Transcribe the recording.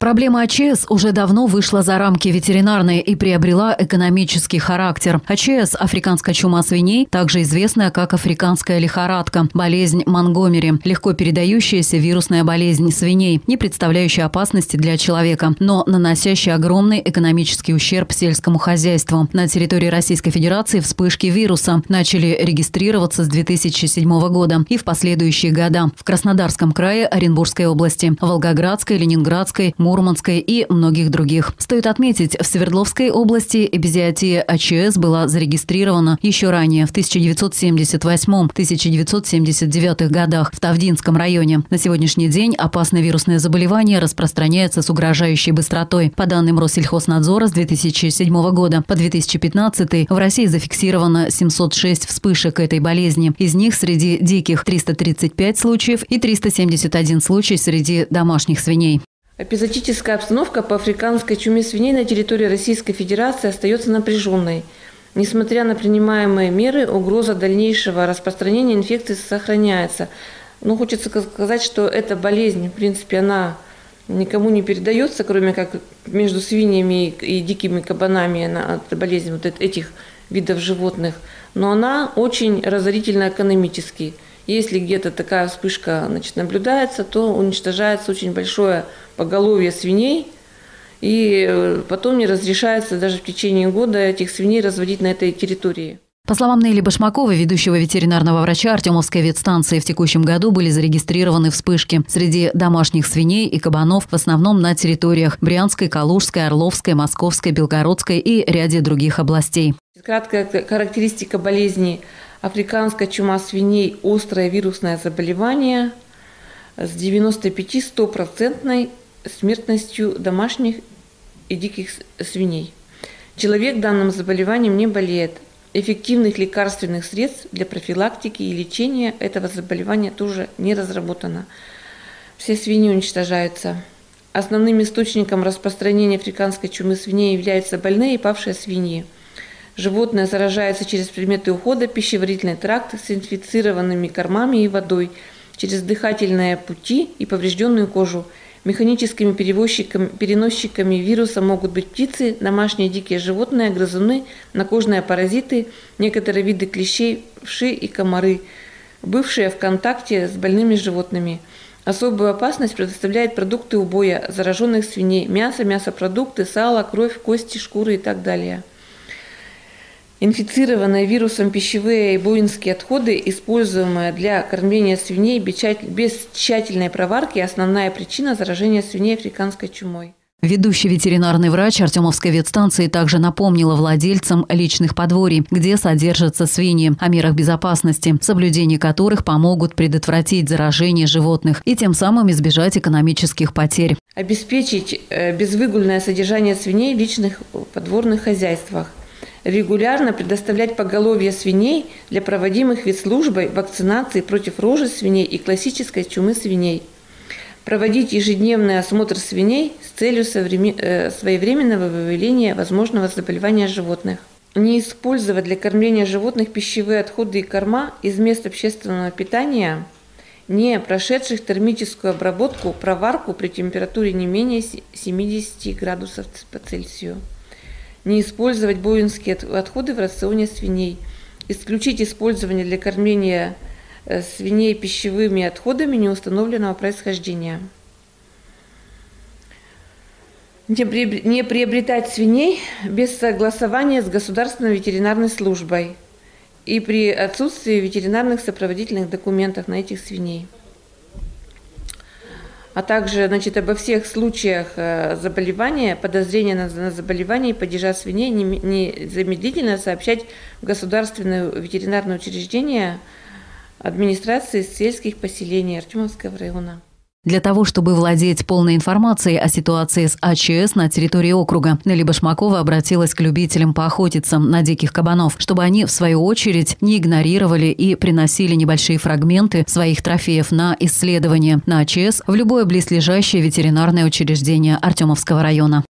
Проблема АЧС уже давно вышла за рамки ветеринарной и приобрела экономический характер. АЧС – африканская чума свиней, также известная как африканская лихорадка, болезнь Монгомери, легко передающаяся вирусная болезнь свиней, не представляющая опасности для человека, но наносящая огромный экономический ущерб сельскому хозяйству. На территории Российской Федерации вспышки вируса начали регистрироваться с 2007 года и в последующие года в Краснодарском крае, Оренбургской области, Волгоградской, Ленинградской, Мурманской и многих других. Стоит отметить, в Свердловской области эпизоотия АЧС была зарегистрирована еще ранее, в 1978-1979 годах в Тавдинском районе. На сегодняшний день опасное вирусное заболевание распространяется с угрожающей быстротой. По данным Россельхознадзора, с 2007 года по 2015 в России зафиксировано 706 вспышек этой болезни. Из них среди диких 335 случаев и 371 случай среди домашних свиней. Эпизоотическая обстановка по африканской чуме свиней на территории Российской Федерации остается напряженной. Несмотря на принимаемые меры, угроза дальнейшего распространения инфекции сохраняется. Но хочется сказать, что эта болезнь, в принципе, она никому не передается, кроме как между свиньями и дикими кабанами, это болезнь вот этих видов животных. Но она очень разорительна экономически. Если где-то такая вспышка наблюдается, то уничтожается очень большое поголовье свиней, и потом не разрешается даже в течение года этих свиней разводить на этой территории. По словам Нелли Башмаковой, ведущего ветеринарного врача Артемовской ветстанции, в текущем году были зарегистрированы вспышки среди домашних свиней и кабанов, в основном на территориях Брянской, Калужской, Орловской, Московской, Белгородской и ряде других областей. Краткая характеристика болезни. Африканская чума свиней – острое вирусное заболевание с 95-100% смертностью домашних и диких свиней. Человек данным заболеванием не болеет. Эффективных лекарственных средств для профилактики и лечения этого заболевания тоже не разработано. Все свиньи уничтожаются. Основным источником распространения африканской чумы свиней являются больные и павшие свиньи. Животное заражается через предметы ухода, пищеварительный тракт с инфицированными кормами и водой, через дыхательные пути и поврежденную кожу. Механическими переносчиками вируса могут быть птицы, домашние дикие животные, грызуны, накожные паразиты, некоторые виды клещей, вши и комары, бывшие в контакте с больными животными. Особую опасность предоставляют продукты убоя зараженных свиней, мясо, мясопродукты, сало, кровь, кости, шкуры и так далее. Инфицированные вирусом пищевые и воинские отходы, используемые для кормления свиней без тщательной проварки, основная причина заражения свиней африканской чумой. Ведущий ветеринарный врач Артемовской ветстанции также напомнила владельцам личных подворий, где содержатся свиньи, о мерах безопасности, соблюдение которых помогут предотвратить заражение животных и тем самым избежать экономических потерь. Обеспечить безвыгульное содержание свиней в личных подворных хозяйствах. Регулярно предоставлять поголовье свиней для проводимых ветслужбой вакцинации против рожи свиней и классической чумы свиней. Проводить ежедневный осмотр свиней с целью своевременного выявления возможного заболевания животных. Не использовать для кормления животных пищевые отходы и корма из мест общественного питания, не прошедших термическую обработку, проварку при температуре не менее 70 градусов по Цельсию. Не использовать боинские отходы в рационе свиней. Исключить использование для кормления свиней пищевыми отходами неустановленного происхождения. Не приобретать свиней без согласования с государственной ветеринарной службой и при отсутствии ветеринарных сопроводительных документов на этих свиней. А также обо всех случаях заболевания, подозрения на заболевание и падежа свиней незамедлительно сообщать в государственное ветеринарное учреждение администрации сельских поселений Артемовского района. Для того, чтобы владеть полной информацией о ситуации с АЧС на территории округа, Нелли Башмакова обратилась к любителям поохотиться на диких кабанов, чтобы они, в свою очередь, не игнорировали и приносили небольшие фрагменты своих трофеев на исследование на АЧС в любое близлежащее ветеринарное учреждение Артемовского района.